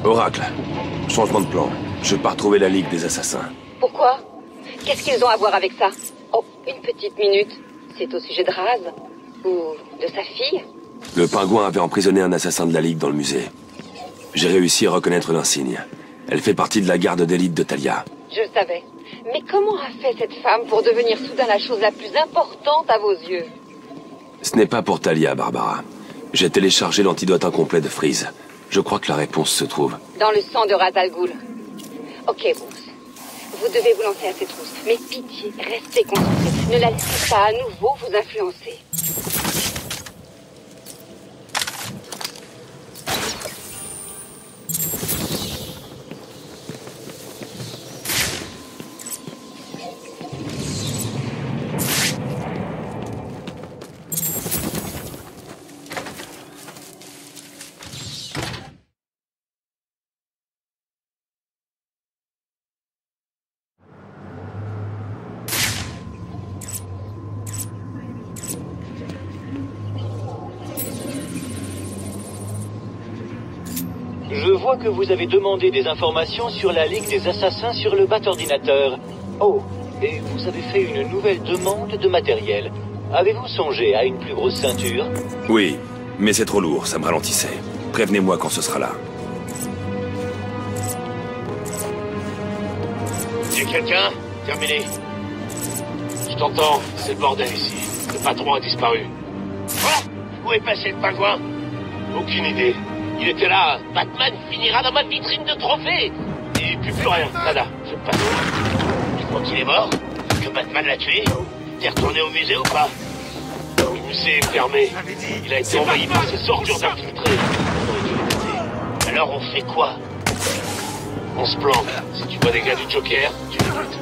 Oracle, changement de plan. Je pars trouver la Ligue des Assassins. Pourquoi? Qu'est-ce qu'ils ont à voir avec ça? Oh, une petite minute. C'est au sujet de Raz? Ou de sa fille? Le pingouin avait emprisonné un assassin de la Ligue dans le musée. J'ai réussi à reconnaître l'insigne. Elle fait partie de la garde d'élite de Talia. Je le savais. Mais comment a fait cette femme pour devenir soudain la chose la plus importante à vos yeux? Ce n'est pas pour Talia, Barbara. J'ai téléchargé l'antidote incomplet de Freeze. Je crois que la réponse se trouve. Dans le sang de Ra's al Ghul. Ok, Bruce. Vous devez vous lancer à cette trousse. Mais pitié, restez concentrés. Ne la laissez pas à nouveau vous influencer. Je vois que vous avez demandé des informations sur la Ligue des Assassins sur le bat-ordinateur. Oh, et vous avez fait une nouvelle demande de matériel. Avez-vous songé à une plus grosse ceinture? Oui, mais c'est trop lourd, ça me ralentissait. Prévenez-moi quand ce sera là. Y'a quelqu'un? Terminé. Je t'entends, c'est le bordel ici. Le patron a disparu. Quoi? Où est passé le pingouin? Aucune idée. Il était là. Batman finira dans ma vitrine de trophées. Et puis plus rien. Nada. Je passe. Tu crois qu'il est mort? Que Batman l'a tué? T'es retourné au musée ou pas? Le musée est fermé. Il a été envahi par ces ordures d'infiltrés. Alors on fait quoi? On se plante. Si tu vois des gars du Joker, tu les butes.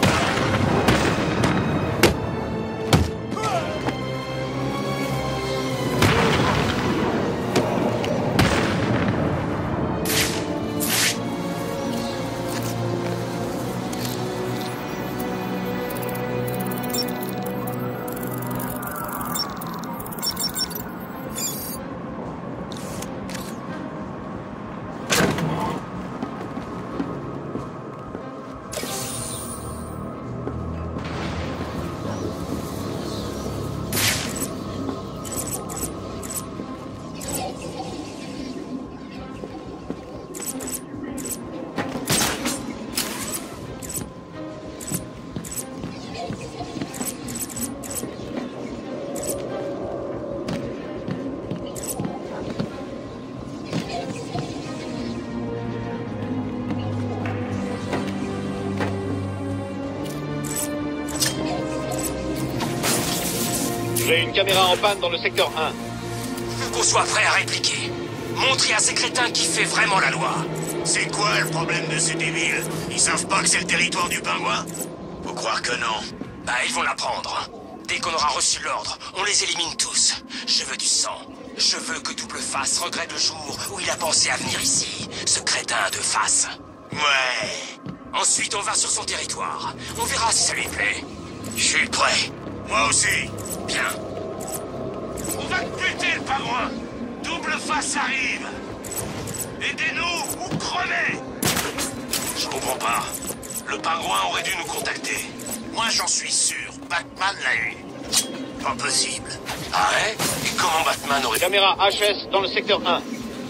J'ai une caméra en panne dans le secteur 1. Qu'on soit prêt à répliquer. Montrez à ces crétins qui fait vraiment la loi. C'est quoi le problème de ces débiles? Ils savent pas que c'est le territoire du pingouin? Faut croire que non. Bah, ils vont l'apprendre. Dès qu'on aura reçu l'ordre, on les élimine tous. Je veux du sang. Je veux que Double Face regrette le jour où il a pensé à venir ici. Ce crétin de face. Ouais. Ensuite, on va sur son territoire. On verra si ça lui plaît. Je suis prêt. Moi aussi. Bien. On va buter le pingouin. Double Face arrive. Aidez-nous ou crevez. Je comprends pas. Le pingouin aurait dû nous contacter. Moi j'en suis sûr. Batman l'a eu. Pas possible. Ah ouais? Et comment Batman aurait... Caméra HS dans le secteur 1.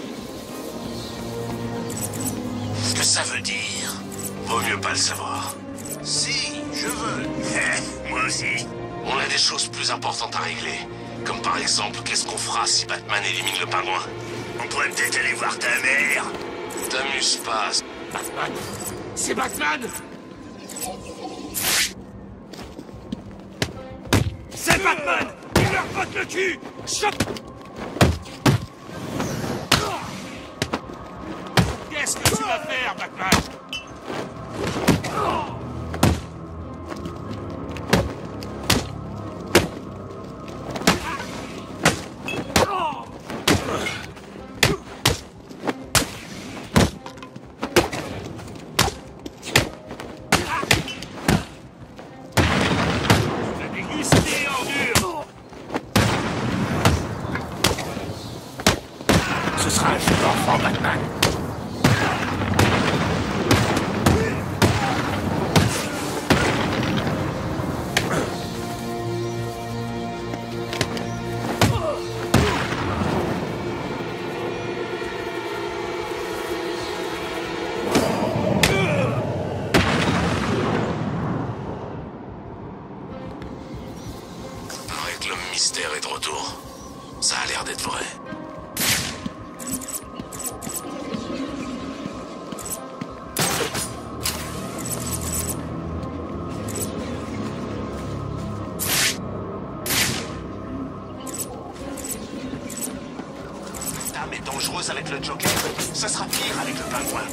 Ce que ça veut dire? Vaut mieux pas le savoir. Si, je veux. Moi aussi. On a des choses plus importantes à régler. Comme par exemple, qu'est-ce qu'on fera si Batman élimine le pingouin? On pourrait peut-être aller voir ta mère. T'amuse pas. Batman? C'est Batman? C'est Batman! Il leur botte le cul! Chope! Qu'est-ce que tu vas faire, Batman? Ce sera un jeu d'enfant, Batman. l'homme mystère est de retour. Ça a l'air d'être vrai. Dame est dangereuse avec le Joker. Ça sera pire avec le pingouin.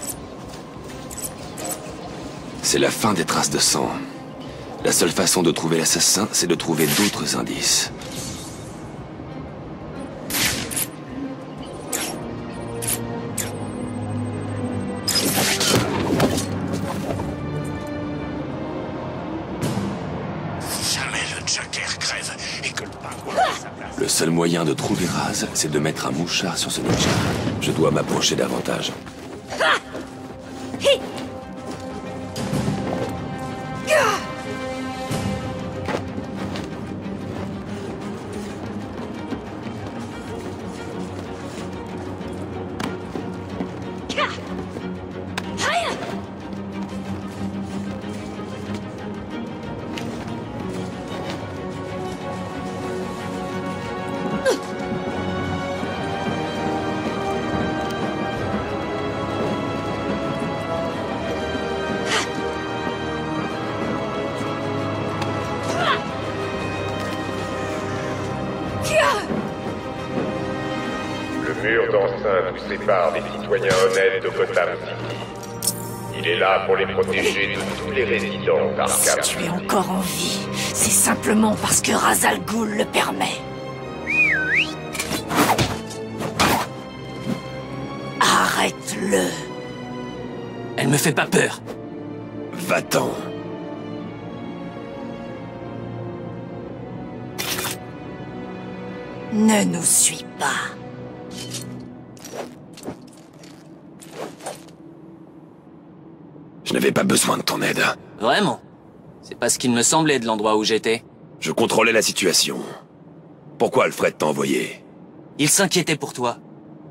C'est la fin des traces de sang. La seule façon de trouver l'assassin, c'est de trouver d'autres indices. Jamais le Joker crève et que le pingouin ait sa place. Le seul moyen de trouver Raz, c'est de mettre un mouchard sur ce ninja. Je dois m'approcher davantage. Le mur d'enceinte nous sépare des citoyens honnêtes de Gotham City. Il est là pour les protéger de tous les résidents d'Arkham. Si tu es encore en vie, c'est simplement parce que Ra's al Ghul le permet. Arrête-le. Elle me fait pas peur. Va-t'en. Ne nous suis pas. Je n'avais pas besoin de ton aide. Vraiment? C'est pas ce qu'il me semblait de l'endroit où j'étais. Je contrôlais la situation. Pourquoi Alfred t'a envoyé? Il s'inquiétait pour toi.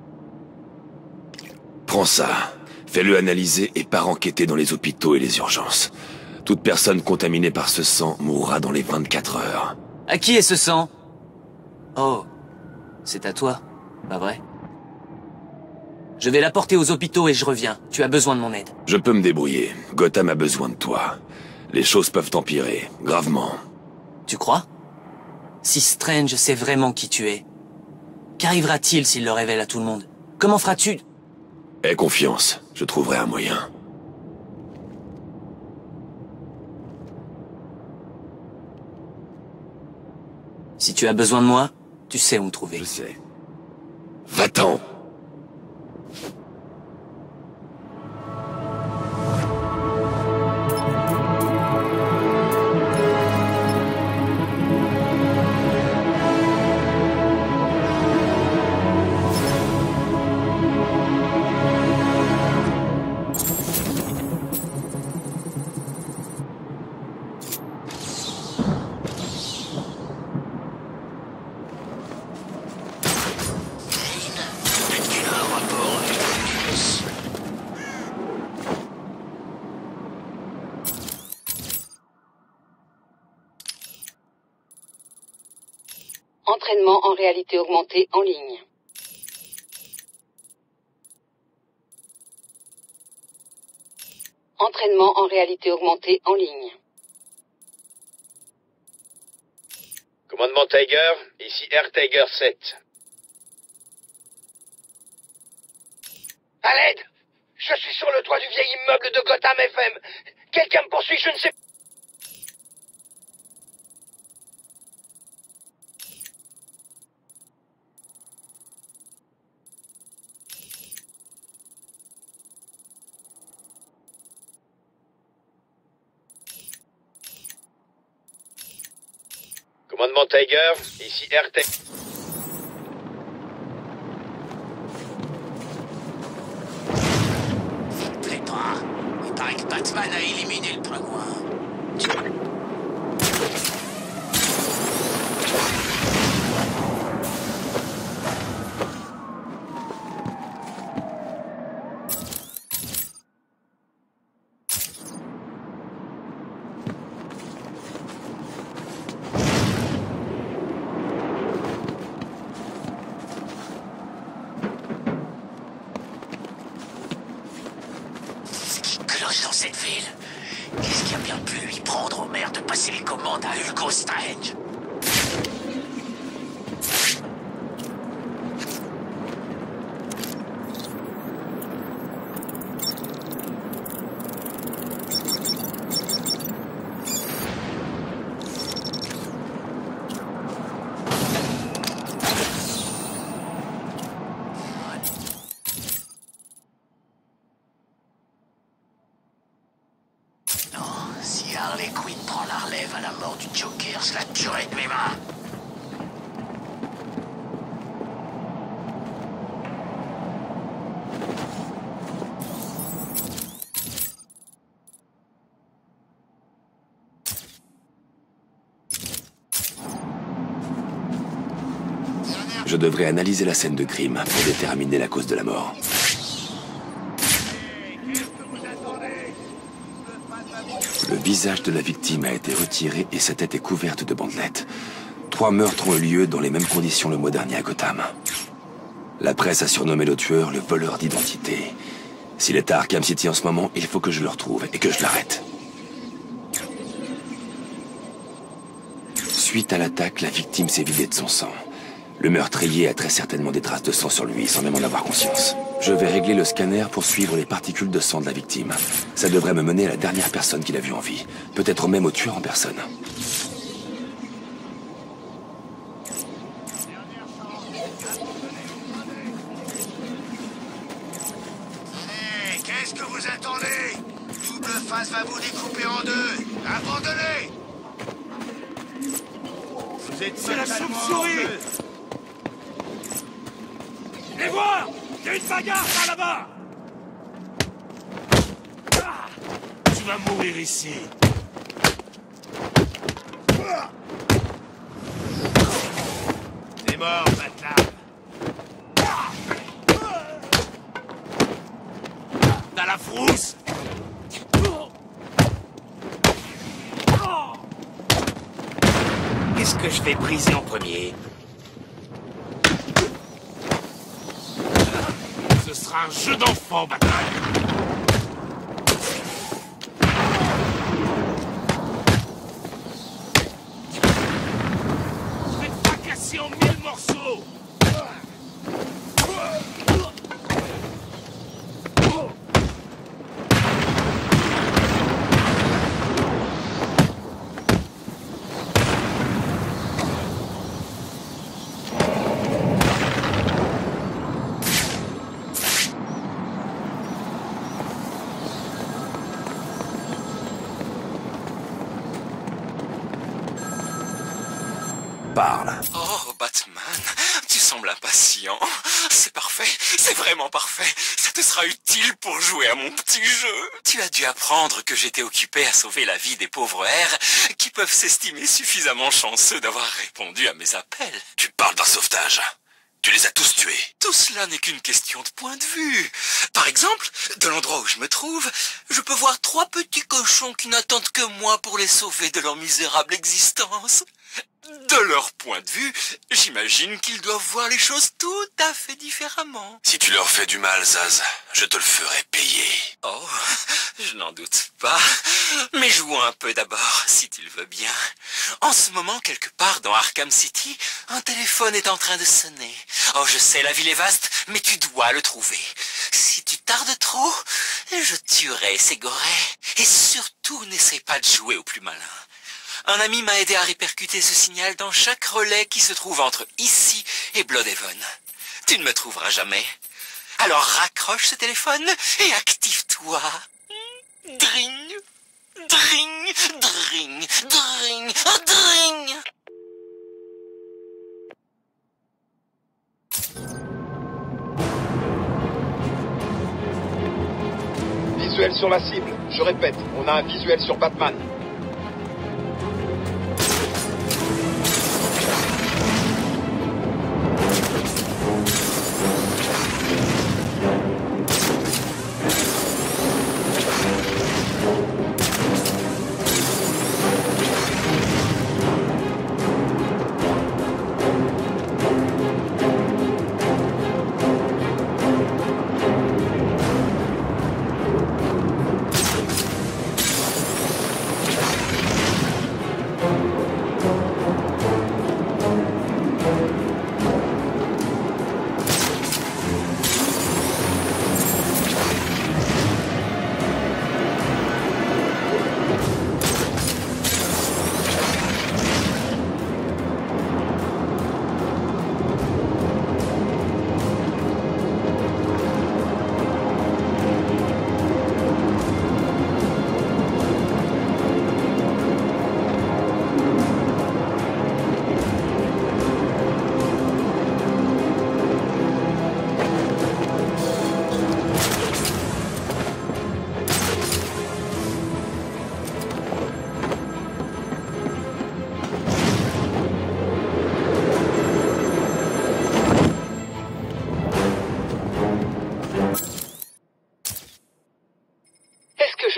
Prends ça. Fais-le analyser et pars enquêter dans les hôpitaux et les urgences. Toute personne contaminée par ce sang mourra dans les 24 heures. À qui est ce sang? Oh, c'est à toi, pas vrai? Je vais l'apporter aux hôpitaux et je reviens. Tu as besoin de mon aide. Je peux me débrouiller. Gotham a besoin de toi. Les choses peuvent empirer, gravement. Tu crois? Si Strange sait vraiment qui tu es, qu'arrivera-t-il s'il le révèle à tout le monde? Comment feras-tu? Aie confiance, je trouverai un moyen. Si tu as besoin de moi, tu sais où me trouver. Je sais. Va-t'en! Entraînement en réalité augmentée en ligne. Entraînement en réalité augmentée en ligne. Commandement Tiger, ici Air Tiger 7. À l'aide! Je suis sur le toit du vieil immeuble de Gotham FM. Quelqu'un me poursuit, je ne sais pas. Commandement Tiger, ici Air Tiger. Plaît pas. Il paraît que Batman a éliminé le pingouin. Daredevil. Qu'est-ce qui a bien pu lui prendre au maire de passer les commandes à Hugo Strange? Harley Quinn prend la relève à la mort du Joker, je la tuerai de mes mains. Je devrais analyser la scène de crime pour déterminer la cause de la mort. Le visage de la victime a été retiré et sa tête est couverte de bandelettes. 3 meurtres ont eu lieu dans les mêmes conditions le mois dernier à Gotham. La presse a surnommé le tueur le voleur d'identité. S'il est à Arkham City en ce moment, il faut que je le retrouve et que je l'arrête. Suite à l'attaque, la victime s'est vidée de son sang. Le meurtrier a très certainement des traces de sang sur lui, sans même en avoir conscience. Je vais régler le scanner pour suivre les particules de sang de la victime. Ça devrait me mener à la dernière personne qu'il a vue en vie. Peut-être même au tueur en personne. Hey, qu'est-ce que vous attendez? Double face va vous découper en deux. Abandonnez! Vous êtes c'est la chauve-souris! Les voir! Il y a une bagarre par là-bas! Tu vas mourir ici! T'es mort, bâtard! T'as la frousse! Qu'est-ce que je vais briser en premier? Ce sera un jeu d'enfant, bâtard! Je vais te fracasser en 1000 morceaux! Parle. Oh, Batman, tu sembles impatient. C'est parfait, c'est vraiment parfait. Ça te sera utile pour jouer à mon petit jeu. Tu as dû apprendre que j'étais occupé à sauver la vie des pauvres R qui peuvent s'estimer suffisamment chanceux d'avoir répondu à mes appels. Tu parles d'un sauvetage. Tu les as tous tués. Tout cela n'est qu'une question de point de vue. Par exemple, de l'endroit où je me trouve, je peux voir 3 petits cochons qui n'attendent que moi pour les sauver de leur misérable existence. De leur point de vue, j'imagine qu'ils doivent voir les choses tout à fait différemment. Si tu leur fais du mal, Zaz, je te le ferai payer. Oh, je n'en doute pas. Mais jouons un peu d'abord, si tu le veux bien. En ce moment, quelque part dans Arkham City, un téléphone est en train de sonner. Oh, je sais, la ville est vaste, mais tu dois le trouver. Si tu tardes trop, je tuerai ces gorets. Et surtout, n'essaie pas de jouer au plus malin. Un ami m'a aidé à répercuter ce signal dans chaque relais qui se trouve entre ici et Bloodhaven. Tu ne me trouveras jamais. Alors raccroche ce téléphone et active-toi. Dring, dring, dring, dring, dring. Visuel sur la cible. Je répète, on a un visuel sur Batman.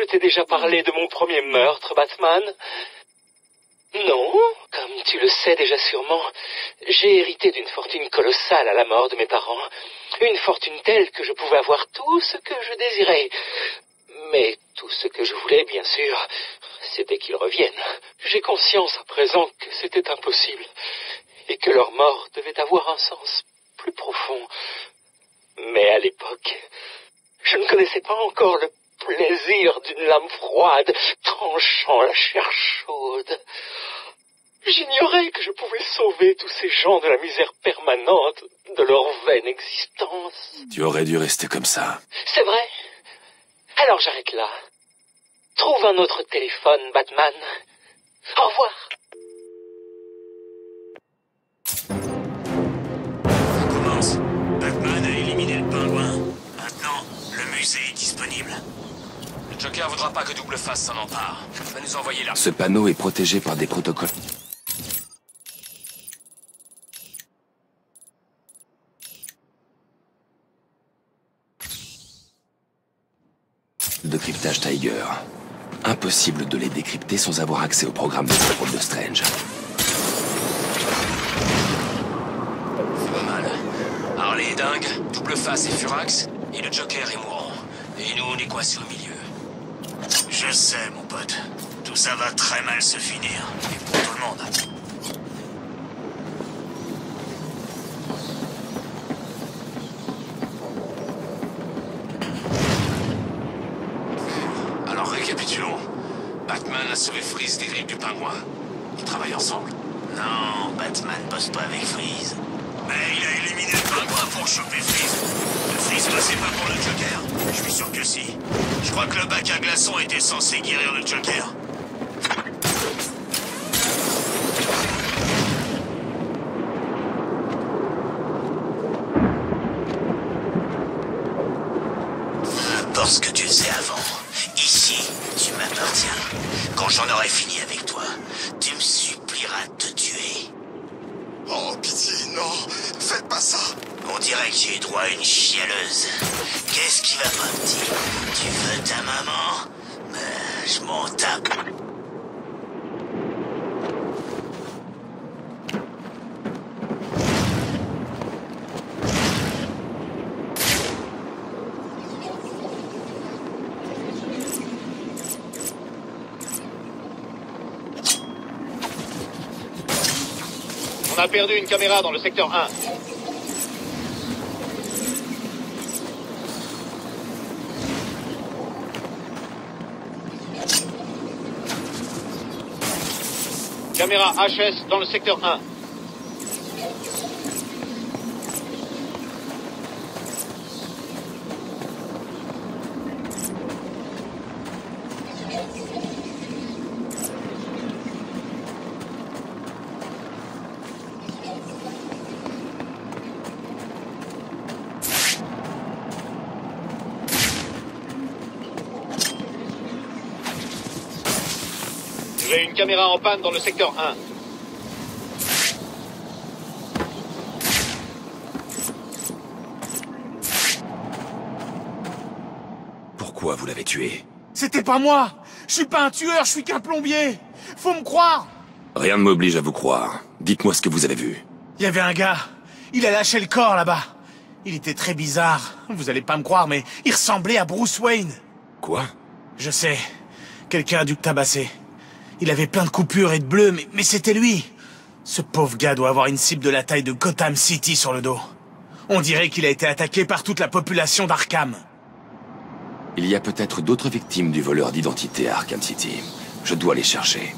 t'ai déjà parlé de mon premier meurtre, Batman? Non, comme tu le sais déjà sûrement, j'ai hérité d'une fortune colossale à la mort de mes parents. Une fortune telle que je pouvais avoir tout ce que je désirais. Mais tout ce que je voulais, bien sûr, c'était qu'ils reviennent. J'ai conscience à présent que c'était impossible et que leur mort devait avoir un sens plus profond. Mais à l'époque, je ne connaissais pas encore le plaisir d'une lame froide tranchant la chair chaude. J'ignorais que je pouvais sauver tous ces gens de la misère permanente de leur vaine existence. Tu aurais dû rester comme ça. C'est vrai? Alors j'arrête là. Trouve un autre téléphone, Batman. Au revoir. On commence. Batman a éliminé le pingouin. Maintenant, le musée est disponible. Le Joker voudra pas que Double Face s'en empare. Il va nous envoyer là. Ce panneau est protégé par des protocoles de cryptage Tiger. Impossible de les décrypter sans avoir accès au programme de contrôle de Strange. C'est pas mal. Harley est dingue, Double Face et Furax, et le Joker est mourant. Et nous, on est coincés au milieu. Je sais, mon pote. Tout ça va très mal se finir. Et pour tout le monde. Alors récapitulons. Batman a sauvé Freeze des griffes du pingouin. Ils travaillent ensemble. Non, Batman bosse pas avec Freeze. Mais il a éliminé le pingouin pour choper Freeze. Le Freeze passait pas pour le Joker. Je suis sûr que si. Je crois que le bac à glaçons était censé guérir le Joker. Importe ce que tu faisais avant. Ici, tu m'appartiens. Quand j'en aurai fini avec toi, tu me supplieras de te tuer. Oh, pitié, non. Faites pas ça. On dirait que j'ai eu droit à une chialeuse. Qu'est-ce qui va pas, petit? Tu veux ta maman? Je m'en tape. On a perdu une caméra dans le secteur 1. Caméra HS dans le secteur 1. J'ai une caméra en panne dans le secteur 1. Pourquoi vous l'avez tué? C'était pas moi! Je suis pas un tueur, je suis qu'un plombier! Faut me croire! Rien ne m'oblige à vous croire. Dites-moi ce que vous avez vu. Il y avait un gars. Il a lâché le corps là-bas. Il était très bizarre. Vous allez pas me croire, mais il ressemblait à Bruce Wayne. Quoi? Je sais. Quelqu'un a dû le tabasser. Il avait plein de coupures et de bleus, mais c'était lui. Ce pauvre gars doit avoir une cible de la taille de Gotham City sur le dos. On dirait qu'il a été attaqué par toute la population d'Arkham. Il y a peut-être d'autres victimes du voleur d'identité à Arkham City. Je dois les chercher.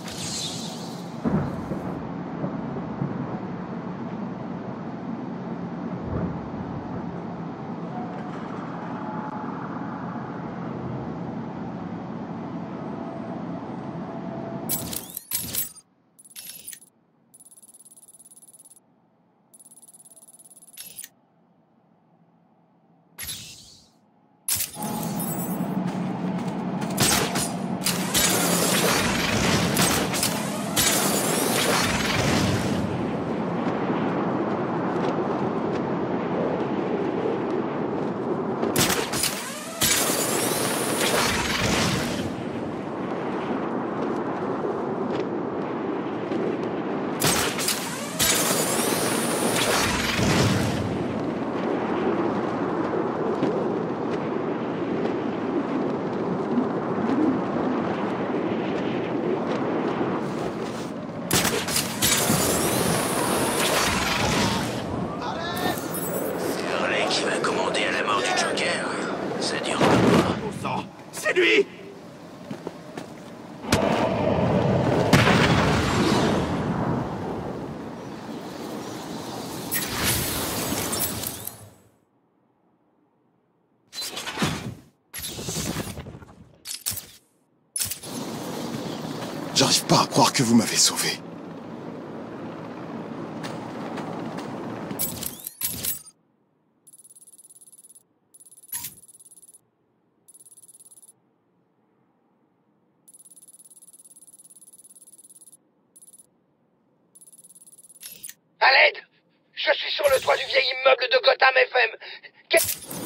pas à croire que vous m'avez sauvé. À l'aide! Je suis sur le toit du vieil immeuble de Gotham FM.